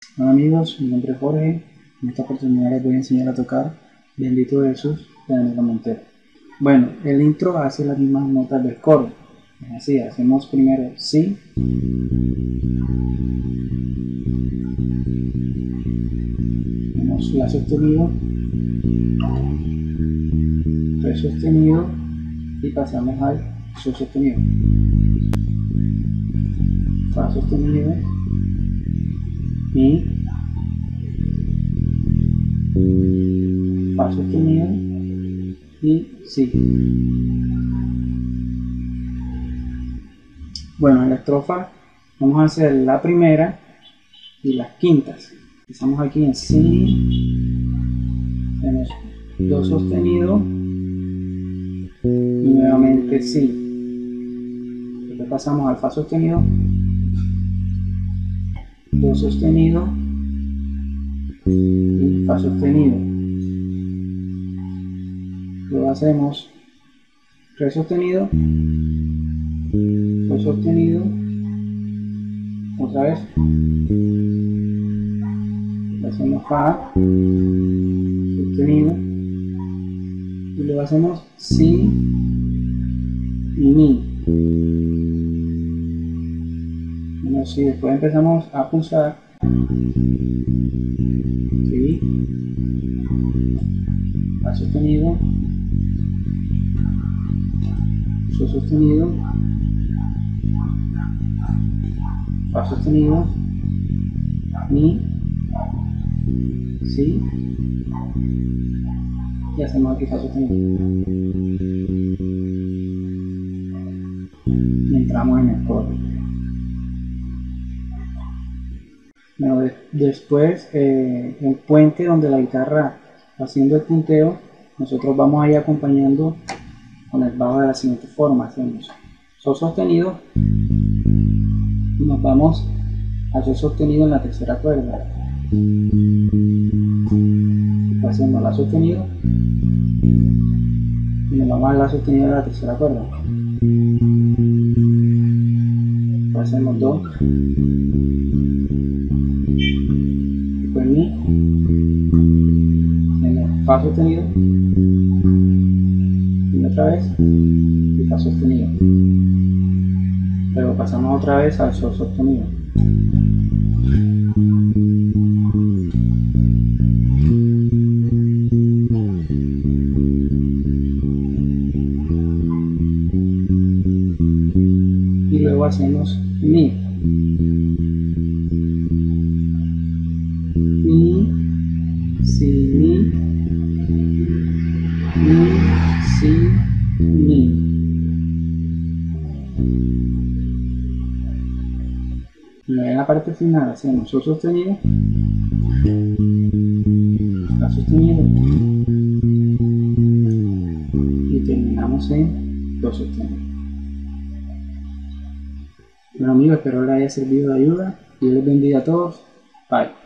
Hola amigos, mi nombre es Jorge. En esta oportunidad les voy a enseñar a tocar Bendito Jesús de Daniela Montero. Bueno, el intro hace las mismas notas del coro. Es así, hacemos primero Si, hacemos La sostenido, Re sostenido y pasamos al Sol sostenido, Fa sostenido, Mi, Fa sostenido y Si. Bueno, en la estrofa vamos a hacer la primera y las quintas. Empezamos aquí en Si, tenemos Do sostenido y nuevamente Si. Después pasamos al Fa sostenido, Do sostenido y Fa sostenido. Luego hacemos Re sostenido, Do sostenido, otra vez, hacemos Fa sostenido y luego hacemos Si y Mi. Bueno, si después empezamos a pulsar Si, Fa sostenido, Sol sostenido, Fa sostenido, Mi, Si y hacemos aquí Fa sostenido y entramos en el coro. Bueno, después el puente donde la guitarra haciendo el punteo, nosotros vamos a ir acompañando con el bajo de la siguiente forma. Hacemos Sol sostenido y nos vamos a Sol sostenido en la tercera cuerda, hacemos La sostenido y nos vamos a La sostenido de la tercera cuerda, hacemos Do, después Mi, hacemos Fa sostenido y otra vez y Fa sostenido, luego pasamos otra vez al Sol sostenido. Y luego hacemos Mi, Si, Mi, Si, Mi. En la parte final hacemos Sol sostenido, La sostenido y terminamos en Do sostenido. Bueno amigos, espero les haya servido de ayuda y Dios les bendiga a todos. Bye.